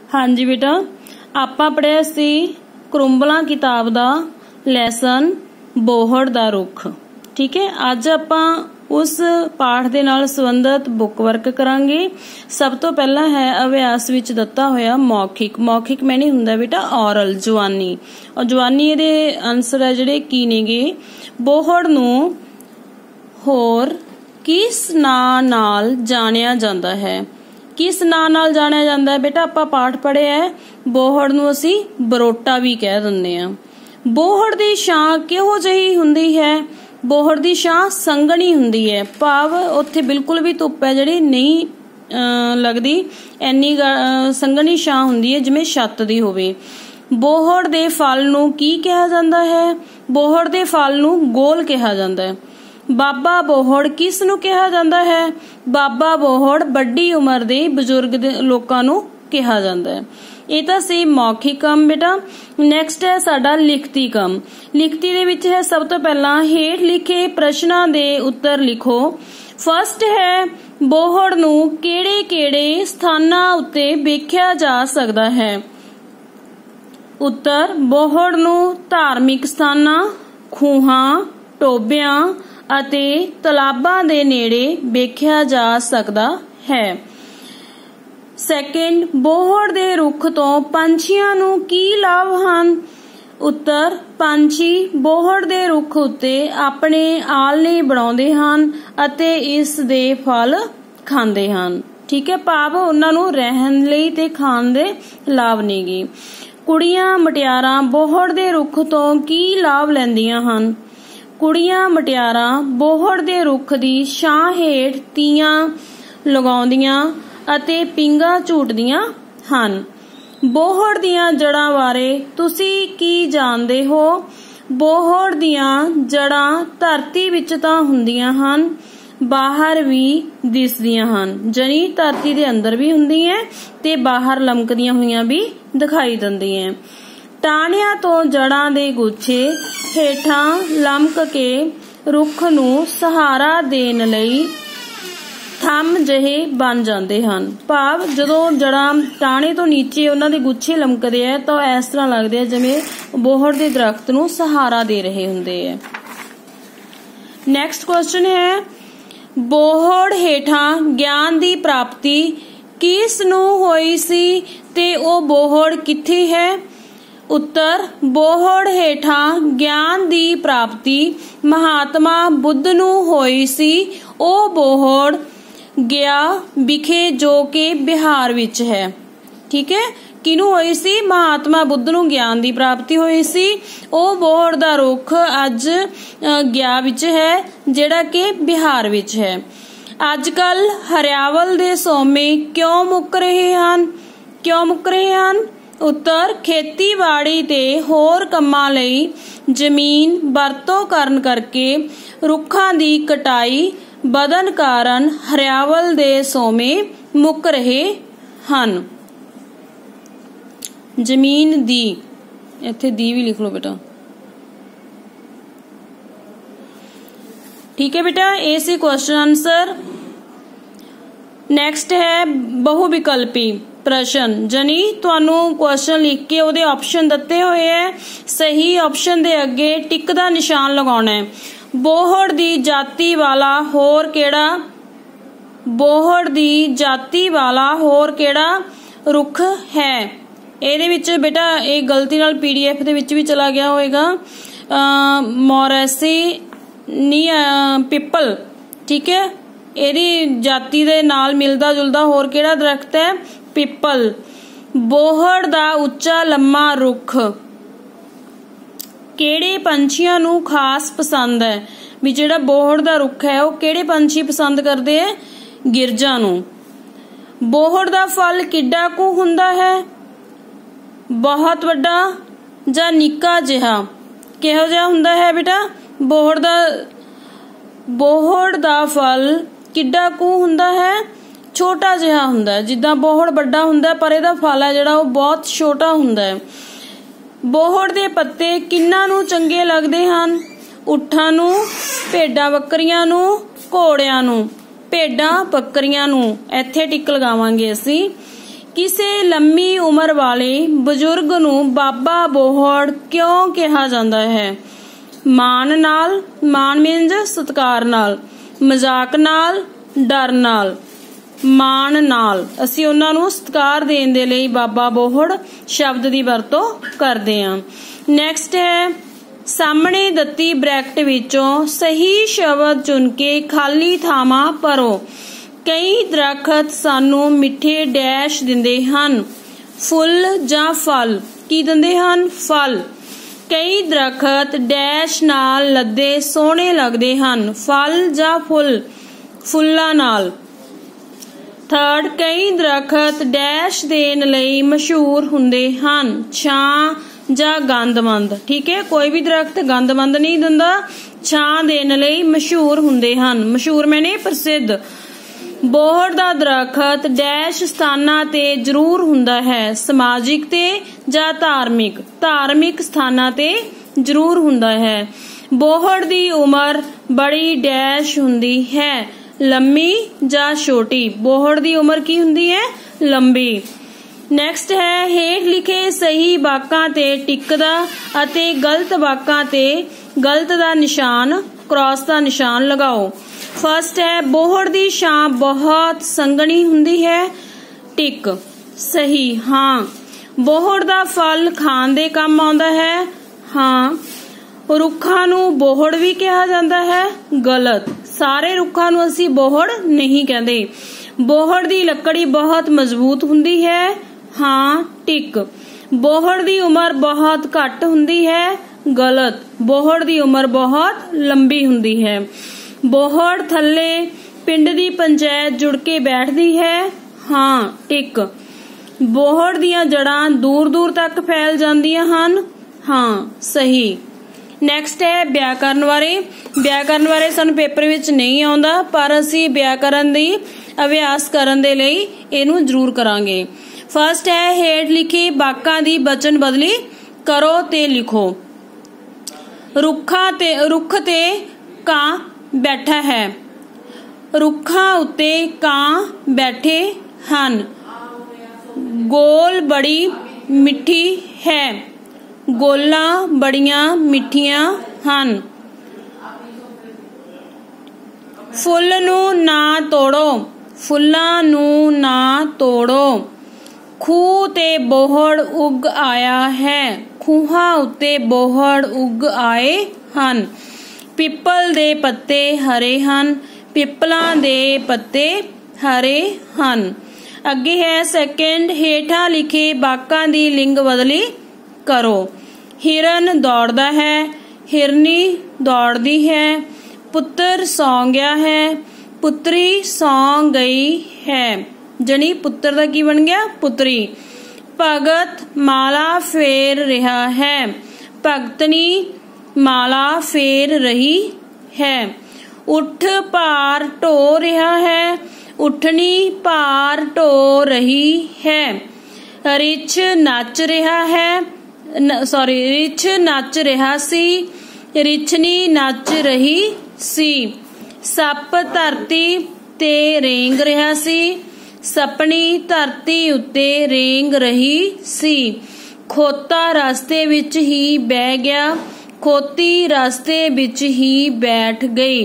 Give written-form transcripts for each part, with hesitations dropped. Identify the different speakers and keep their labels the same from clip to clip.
Speaker 1: हाँ जी बेटा, ਆਪਾਂ पढ़िया सी ਕਰੂੰਬਲਾਂ किताब का लैसन ਬੋਹੜ ਦਾ रुख। ठीक है, अज ਆਪਾਂ उस पाठ दे नाल संबंधित बुक वर्क करांगे। सब तो पहला है अभ्यास विच दिता होया मौखिक। मौखिक में नहीं हुंदा बेटा औरल, जवानी। और जवानी दे आंसर है जिहड़े की नेगे। ਬੋਹੜ ਨੂੰ होर किस नां नाल जानिया जांदा है? किस नां नाल जानिया जांदा है बेटा? आपां पाठ पढ़िया है ਬੋਹੜ ਨੂੰ ਅਸੀਂ ਬਰੋਟਾ भी कह दिंदे आ। ਬੋਹੜ ਦੀ ਛਾਂ ਕਿਹੋ ਜਿਹੀ ਹੁੰਦੀ है? ਬੋਹੜ ਦੀ ਛਾਂ ਸੰਘਣੀ ਹੁੰਦੀ है, ਭਾਵ ਉੱਥੇ ਬਿਲਕੁਲ ਵੀ ਧੁੱਪ ਹੈ ਜਿਹੜੀ ਨਹੀਂ ਲੱਗਦੀ, ਇੰਨੀ ਸੰਘਣੀ ਛਾਂ ਹੁੰਦੀ ਹੈ ਜਿਵੇਂ ਛੱਤ ਦੀ ਹੋਵੇ। ਬੋਹੜ ਦੇ ਫਲ ਨੂੰ ਕੀ ਕਿਹਾ ਜਾਂਦਾ ਹੈ? ਬੋਹੜ ਦੇ ਫਲ ਨੂੰ ਗੋਲ ਕਿਹਾ ਜਾਂਦਾ ਹੈ। ਬਾਬਾ ਬੋਹੜ ਕਿਸ ਨੂੰ ਕਿਹਾ ਜਾਂਦਾ ਹੈ? ਬਾਬਾ ਬੋਹੜ ਵੱਡੀ ਉਮਰ ਦੇ ਬਜ਼ੁਰਗ ਲੋਕਾਂ ਨੂੰ ਕਿਹਾ ਜਾਂਦਾ ਹੈ। ਇਹ ਤਾਂ ਸੀ ਮੌਖਿਕ ਕੰਮ बेटा। ਨੈਕਸਟ ਹੈ ਸਾਡਾ ਲਿਖਤੀ ਕੰਮ। ਲਿਖਤੀ ਦੇ ਵਿੱਚ ਹੈ ਸਭ ਤੋਂ ਪਹਿਲਾਂ ਹੇਠ ਲਿਖੇ ਪ੍ਰਸ਼ਨਾਂ ਦੇ ਉੱਤਰ ਲਿਖੋ। ਫਸਟ ਹੈ ਬੋਹੜ ਨੂੰ ਕਿਹੜੇ ਕਿਹੜੇ ਸਥਾਨਾਂ ਉੱਤੇ ਵੇਖਿਆ ਜਾ ਸਕਦਾ ਹੈ? ਉੱਤਰ, ਬੋਹੜ ਨੂੰ ਧਾਰਮਿਕ ਸਥਾਨਾਂ, ਖੂਹਾਂ, ਟੋਬਿਆਂ ਅਤੇ ਤਲਾਬਾਂ ਦੇ ਨੇੜੇ ਵੇਖਿਆ ਜਾ ਸਕਦਾ ਹੈ। ਸੈਕਿੰਡ, ਬੋਹੜ ਦੇ ਰੁੱਖ ਤੋਂ ਪੰਛੀਆਂ ਨੂੰ ਕੀ ਲਾਭ ਹਨ? ਉੱਤਰ, ਪੰਛੀ ਬੋਹੜ ਦੇ ਰੁੱਖ ਉੱਤੇ ਆਪਣੇ ਆਲਣੇ ਬਣਾਉਂਦੇ ਹਨ ਅਤੇ ਇਸ ਦੇ ਫਲ ਖਾਂਦੇ ਹਨ। ਠੀਕ ਹੈ, ਭਾਵ ਉਹਨਾਂ ਨੂੰ ਰਹਿਣ ਲਈ ਤੇ ਖਾਣ ਦੇ ਲਾਭ ਨੇਗੇ। ਕੁੜੀਆਂ ਮਟਿਆਰਾਂ ਬੋਹੜ ਦੇ ਰੁੱਖ ਤੋਂ ਕੀ ਲਾਭ ਲੈਂਦੀਆਂ ਹਨ? ਕੁੜੀਆਂ ਮਟਿਆਰਾਂ ਬੋਹੜ ਦੇ ਰੁੱਖ ਦੀ ਛਾਂ ਹੇਠ ਤੀਆਂ ਲਗਾਉਂਦੀਆਂ ਅਤੇ ਪੀਂਘਾਂ ਝੂਟਦੀਆਂ ਹਨ। ਬੋਹੜ ਦੀਆਂ ਜੜ੍ਹਾਂ ਬਾਰੇ ਤੁਸੀਂ ਕੀ ਜਾਣਦੇ ਹੋ? ਬੋਹੜ ਦੀਆਂ ਜੜ੍ਹਾਂ ਧਰਤੀ ਵਿੱਚ ਤਾਂ ਹੁੰਦੀਆਂ ਹਨ, ਬਾਹਰ ਵੀ ਦਿਸਦੀਆਂ ਹਨ। ਜਾਨੀ ਧਰਤੀ ਦੇ ਅੰਦਰ ਵੀ ਹੁੰਦੀ ਹੈ ਤੇ ਬਾਹਰ ਲਮਕਦੀਆਂ ਹੋਈਆਂ ਵੀ ਦਿਖਾਈ ਦਿੰਦੀਆਂ। ਟਾਹਣਿਆਂ ਤੋਂ ਜੜ੍ਹਾਂ ਦੇ ਗੁੱਛੇ ਹੇਠਾਂ ਲਮਕ ਕੇ ਰੁੱਖ ਨੂੰ ਸਹਾਰਾ ਦੇਣ ਲਈ ਥੰਮ ਜਿਹੇ ਬਣ ਜਾਂਦੇ ਹਨ। ਭਾਵ ਜਦੋਂ ਜੜਾਂ ਟਾਹਣੇ ਤੋਂ ਨੀਚੇ ਉਹਨਾਂ ਦੇ ਗੁੱਛੇ ਲਮਕਦੇ ਆ ਤਾਂ ਇਸ ਤਰ੍ਹਾਂ ਲੱਗਦੇ ਆ ਜਿਵੇਂ ਬੋਹੜ ਦੇ ਦਰਖਤ ਨੂੰ ਸਹਾਰਾ ਦੇ ਰਹੇ ਹੁੰਦੇ ਆ। ਨੈਕਸਟ ਕੁਐਸਚਨ ਹੈ ਬੋਹੜ ਹੇਠਾਂ ਗਿਆਨ ਦੀ ਪ੍ਰਾਪਤੀ ਕਿਸ ਨੂੰ ਹੋਈ ਸੀ ਤੇ ਉਹ ਬੋਹੜ ਕਿੱਥੇ ਹੈ? ਉੱਤਰ, ਬੋਹੜ ਹੇਠਾਂ ਗਿਆਨ ਦੀ ਪ੍ਰਾਪਤੀ ਮਹਾਤਮਾ ਬੁੱਧ ਨੂੰ ਹੋਈ ਸੀ। ਉਹ ਬੋਹੜ ਗਿਆ ਵਿਖੇ ਜੋ ਕਿ ਬਿਹਾਰ ਵਿੱਚ ਹੈ। ਠੀਕ ਹੈ, ਕਿਹਨੂੰ ਹੋਈ ਸੀ? ਮਹਾਤਮਾ ਬੁੱਧ ਨੂੰ ਗਿਆਨ ਦੀ ਪ੍ਰਾਪਤੀ ਹੋਈ ਸੀ। ਉਹ ਬੋਹੜ ਦਾ ਰੁੱਖ ਅੱਜ ਗਿਆ ਵਿੱਚ ਹੈ ਜਿਹੜਾ ਕਿ ਬਿਹਾਰ ਵਿੱਚ ਹੈ। ਅੱਜ ਕੱਲ ਹਰਿਆਵਲ ਦੇ ਸੋਮੇ ਕਿਉਂ ਮੁੱਕ ਰਹੇ ਹਨ? ਕਿਉਂ ਮੁੱਕ ਰਹੇ ਹਨ? ਉੱਤਰ, ਖੇਤੀਬਾੜੀ ਤੇ ਹੋਰ ਕੰਮਾਂ ਲਈ ਜ਼ਮੀਨ ਵਰਤੋਂ ਕਰਨ ਕਰਕੇ ਰੁੱਖਾਂ ਦੀ ਕਟਾਈ ਵਧਣ ਕਾਰਨ ਹਰਿਆਵਲ ਦੇ ਸੋਮੇ ਮੁੱਕ ਰਹੇ ਹਨ। ਜ਼ਮੀਨ ਦੀ, ਇੱਥੇ ਦੀ ਵੀ ਲਿਖ ਲਓ ਬੇਟਾ। ਠੀਕ ਹੈ बेटा, ਇਹ ਸੀ ਕੁਐਸਚਨ ਆਨਸਰ। ਨੈਕਸਟ ਹੈ ਬਹੁ ਵਿਕਲਪੀ ਪ੍ਰਸ਼ਨ। ਜਾਨੀ ਤੁਹਾਨੂੰ ਕੁਐਸਚਨ ਲਿਖ ਕੇ ਉਹਦੇ ਆਪਸ਼ਨ ਦਿੱਤੇ ਹੋਏ ਹੈ, ਸਹੀ ਆਪਸ਼ਨ ਦੇ ਅੱਗੇ ਟਿਕ ਦਾ ਨਿਸ਼ਾਨ ਲਗਾਉਣਾ ਹੈ। ਬੋਹੜ ਦੀ ਜਾਤੀ ਵਾਲਾ ਹੋਰ ਕਿਹੜਾ? ਬੋਹੜ ਦੀ ਜਾਤੀ ਵਾਲਾ ਹੋਰ ਕਿਹੜਾ ਰੁੱਖ ਹੈ? ਇਹਦੇ ਵਿੱਚ ਬੇਟਾ ਇਹ ਗਲਤੀ ਨਾਲ PDF ਦੇ ਵਿੱਚ ਵੀ ਚਲਾ ਗਿਆ ਹੋਏਗਾ। ਮੋਰੇਸੀ ਨੀ ਪਿੱਪਲ। ਠੀਕ ਹੈ, ਇਹਦੀ ਜਾਤੀ ਦੇ ਨਾਲ ਮਿਲਦਾ ਜੁਲਦਾ ਹੋਰ ਕਿਹੜਾ ਦਰਖਤ ਹੈ? ਪਿੱਪਲ। ਬੋਹੜ ਦਾ ਉੱਚਾ ਲੰਮਾ ਰੁੱਖ ਕਿਹੜੇ ਪੰਛੀਆਂ ਨੂੰ ਖਾਸ ਪਸੰਦ ਹੈ? ਵੀ ਜਿਹੜਾ ਬੋਹੜ ਦਾ ਰੁੱਖ ਹੈ ਉਹ ਕਿਹੜੇ ਪੰਛੀ ਪਸੰਦ ਕਰਦੇ ਹੈ? ਗਿਰਜਾਂ ਨੂੰ। ਬੋਹੜ ਦਾ ਫਲ ਕਿੱਡਾ ਕੁ ਹੁੰਦਾ ਹੈ? ਬਹੁਤ ਵੱਡਾ ਜਾਂ ਨਿੱਕਾ ਜਿਹਾ? ਕਿਹੋ ਜਿਹਾ ਹੁੰਦਾ ਹੈ ਬੇਟਾ? ਬੋਹੜ ਦਾ ਫਲ ਕਿੱਡਾ ਕੁ ਹੁੰਦਾ ਹੈ? ਛੋਟਾ ਜਿਹਾ ਹੁੰਦਾ ਹੈ। ਜਿੱਦਾਂ ਬੋਹੜ ਵੱਡਾ ਹੁੰਦਾ ਪਰ ਇਹਦਾ ਫਲ ਹੈ ਜਿਹੜਾ ਉਹ ਬਹੁਤ ਛੋਟਾ ਹੁੰਦਾ ਹੈ। ਬੋਹੜ ਦੇ ਪੱਤੇ ਕਿਹਨਾਂ ਨੂੰ ਚੰਗੇ ਲੱਗਦੇ ਹਨ? ਊਠਾਂ ਨੂੰ, ਭੇਡਾਂ ਬੱਕਰੀਆਂ ਨੂੰ, ਘੋੜਿਆਂ ਨੂੰ। ਭੇਡਾਂ ਬੱਕਰੀਆਂ ਨੂੰ। ਇੱਥੇ ਟਿਕ ਲਗਾਵਾਂਗੇ ਅਸੀਂ। किसी लंबी उम्र वाले बजुर्ग नूं बाबा बोहड़ क्यों कहा जाता है? मान नाल, मान मीनज सत्कार नाल, मजाक नाल, डर नाल। मान नाल असी उन्हां नूं सत्कार देण दे लई बाबा बोहड़ शब्द दी वरतों करदे हां। नैक्सट है सामने दत्ती ब्रैकेट विचों सही शब्द चुन के खाली थावां भरो। कई दरखत सानू मिठे डैश दिंदे हन, फुल जां फल। की दिंदे हन? फल। कई दरखत डैश नाल लदे सोहणे लगदे हन, फल जां फुल? फुल्लां नाल। थर्ड, कई दरखत डैश देण लई मशहूर हुंदे हन, छां जां गंदमंद। ठीक है, कोई भी दरखत गंदमंद नहीं दिंदा, छां देण लई मशहूर हुंदे हन। मशहूर मैंने प्रसिद्ध। बोहड़ दा दरखत डैश स्थानां ते जरूर हुंदा है, समाजिक ते जां धार्मिक? धार्मिक स्थानां ते जरूर हुंदा है। बोहड़ दी उमर बड़ी डैश हुंदी है, लंबी जां छोटी? बोहड़ दी उमर की हुंदी है? लंबी। नैक्सट है हेठ लिखे सही वाकां ते टिक दा अते गलत वाकां ते गलत दा निशान, क्रॉस दा निशान लगाओ। फर्स्ट है बोहड़ दी छां बहुत संघनी हुंदी है, टिक। सही, हाँ। बोहड़ दा फल खाण दे काम आउंदा है, हाँ। रुखां नूं बोहड़ भी कहा जाता है, गलत। सारे रुखां नूं असीं बोहड़ नहीं कहते। बोहड़ दी लकड़ी बहुत मजबूत हुंदी है, हाँ, टिक। बोहड़ दी उमर बहुत घट हुंदी है, गलत। बोहड़ दी उमर बहुत लंबी हुंदी है। बोहड़ थल्ले पिंड दी पंचायत जुड़ के बैठदी है, हाँ, टिक। बोहड़ दियां जड़ां दूर दूर तक फैल जांदियां हन, हाँ, सही। नैक्सट है व्याकरण बारे। व्याकरण बारे सानू पेपर विच नहीं आउंदा, पर असीं व्याकरण दी अभ्यास करन दे लई इहनूं जरूर करांगे। फर्स्ट है हेठ लिखे वाकां दी वचन बदली करो ते लिखो। रुख ते कां बैठा है, रुखां उत्ते कां बैठे हन। गोल बड़ी मिठी है, गोलां बड़ियां मिठियां हन। फुल नूं ना तोड़ो, फुल्लां नूं ना तोड़ो। खूह ते बोहड़ उग आया है, खूहां उत्ते बोहड़ उग आए हन। पिपल दे पत्ते हरे हन, पिपलां दे पत्ते हरे हन। अगे है सेकंड हेठा लिखे वाकां दी लिंग बदली करो। हिरन दौड़दा है, हिरनी दौड़दी है। पुत्र सौ गया है, पुत्री सौ गई है। जनी पुत्र दा की बन गया? पुत्री। भगत माला फेर रहा है, भगतनी माला फेर रही है। उठ भार ढो रहा है, उठनी भार ढो रही है। रिछ नच रहा है, रिछ नच रहा सी, रिछनी नच रही सी। सप धरती ते रेंग रहा सी, सपनी धरती उत्ते रेंग रही सी। खोता रास्ते विच ही बह गया, खोती रास्ते विच ही बैठ गई।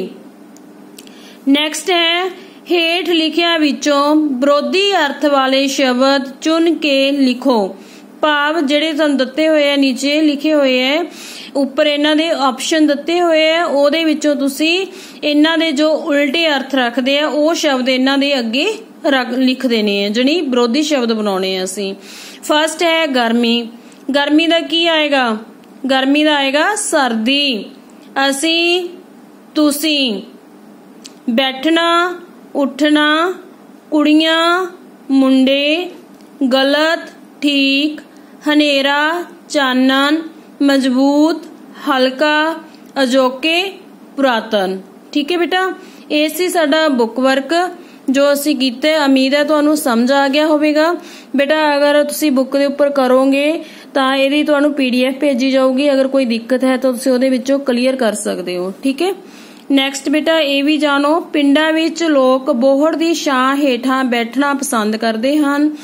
Speaker 1: नैक्सट है हेठ लिखिया विचों विरोधी अर्थ वाले शब्द चुन के लिखो। भाव ਜਿਹੜੇ ਤੁਹਾਨੂੰ ਦਿੱਤੇ ਹੋਏ ਆ ਨੀਚੇ ਲਿਖੇ ਹੋਏ ਆ, ਉੱਪਰ ਇਹਨਾਂ ਦੇ ਆਪਸ਼ਨ ਦਿੱਤੇ ਹੋਏ ਆ, ਉਹਦੇ ਵਿੱਚੋਂ ਤੁਸੀਂ ਇਹਨਾਂ ਦੇ ਜੋ ਉਲਟੇ ਅਰਥ ਰੱਖਦੇ ਆ ਉਹ ਸ਼ਬਦ ਇਹਨਾਂ ਦੇ ਅੱਗੇ ਲਿਖ ਦੇਣੇ ਆ, ਜਣੀ ਵਿਰੋਧੀ ਸ਼ਬਦ ਬਣਾਉਣੇ ਆ ਅਸੀਂ। ਫਸਟ ਹੈ ਗਰਮੀ। ਗਰਮੀ ਦਾ ਕੀ ਆਏਗਾ? ਗਰਮੀ ਦਾ ਆਏਗਾ ਸਰਦੀ। ਅਸੀਂ, ਤੁਸੀਂ। ਬੈਠਣਾ, ਉੱਠਣਾ, ਕੁੜੀਆਂ, ਮੁੰਡੇ। ਗਲਤ, ठीक। हनेरा, चानन। मजबूत, हल्का। अजोके, पुरातन। ठीक है बेटा, ये सी साडा बुक वर्क जो असी कीते। उम्मीद है तुहानू समझ आ गया होवेगा। बेटा अगर तुसी बुक दे उपर करोगे तां इहदी तुहानू PDF भेजी जाऊगी। अगर कोई दिक्कत है तो तुसी उहदे विचों क्लीयर कर सकते हो। ठीक है। नैक्सट बेटा ये भी जानो, पिंडां विच लोग बोहड़ दी छां हेठां बैठना पसंद करते हैं।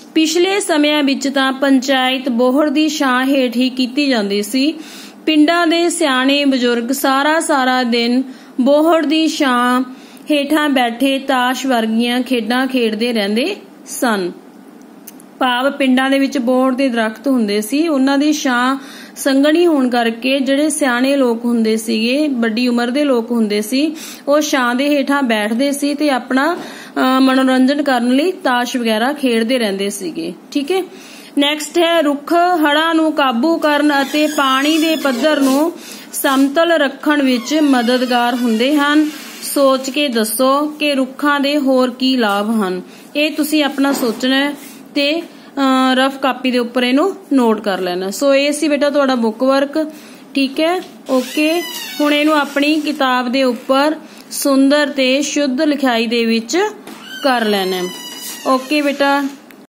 Speaker 1: ਪਿਛਲੇ ਸਮਿਆਂ ਵਿੱਚ ਤਾਂ ਪੰਚਾਇਤ ਬੋਹੜ ਦੀ ਛਾਂ ਹੇਠ ਹੀ ਕੀਤੀ ਜਾਂਦੀ ਸੀ। ਪਿੰਡਾਂ ਦੇ ਸਿਆਣੇ ਬਜ਼ੁਰਗ ਸਾਰਾ ਦਿਨ ਬੋਹੜ ਦੀ ਛਾਂ ਹੇਠਾਂ ਬੈਠੇ ਤਾਸ਼ ਵਰਗੀਆਂ ਖੇਡਾਂ ਖੇਡਦੇ ਰਹਿੰਦੇ ਸਨ। ਭਾਵ ਪਿੰਡਾਂ ਦੇ ਵਿੱਚ ਬੋਹੜ ਦੇ ਦਰਖਤ ਹੁੰਦੇ ਸੀ, ਉਹਨਾਂ ਦੀ ਛਾਂ ਸੰਘਣੀ ਹੋਣ ਕਰਕੇ ਜਿਹੜੇ ਸਿਆਣੇ ਲੋਕ ਹੁੰਦੇ ਸੀਗੇ, ਵੱਡੀ ਉਮਰ ਦੇ ਲੋਕ ਹੁੰਦੇ ਸੀ, ਉਹ ਛਾਂ ਦੇ ਹੇਠਾਂ ਬੈਠਦੇ ਸੀ ਤੇ ਆਪਣਾ ਮਨੋਰੰਜਨ ਕਰਨ ਲਈ ਤਾਸ਼ ਵਗੈਰਾ ਖੇਡਦੇ ਰਹਿੰਦੇ ਸੀਗੇ। ਠੀਕ ਹੈ। ਨੈਕਸਟ ਹੈ ਰੁੱਖ ਹੜ੍ਹਾਂ ਨੂੰ ਕਾਬੂ ਕਰਨ ਅਤੇ ਪਾਣੀ ਦੇ ਪੱਧਰ ਨੂੰ ਸਮਤਲ ਰੱਖਣ ਵਿੱਚ ਮਦਦਗਾਰ ਹੁੰਦੇ ਹਨ। ਸੋਚ ਕੇ ਦੱਸੋ ਕਿ ਰੁੱਖਾਂ ਦੇ ਹੋਰ ਕੀ ਲਾਭ ਹਨ। ਇਹ ਤੁਸੀਂ ਆਪਣਾ ਸੋਚਣਾ ਤੇ ਰਫ ਕਾਪੀ ਦੇ ਉੱਪਰ ਇਹਨੂੰ ਨੋਟ ਕਰ ਲੈਣਾ। ਸੋ ਇਹ ਸੀ ਬੇਟਾ ਤੁਹਾਡਾ ਬੁੱਕ ਵਰਕ। ਠੀਕ ਹੈ, ਓਕੇ। ਹੁਣ ਇਹਨੂੰ ਆਪਣੀ ਕਿਤਾਬ ਦੇ ਉੱਪਰ ਸੁੰਦਰ ਤੇ ਸ਼ੁੱਧ ਲਿਖਾਈ ਦੇ ਵਿੱਚ ਕਰ ਲੈਣਾ। ਓਕੇ ਬੇਟਾ।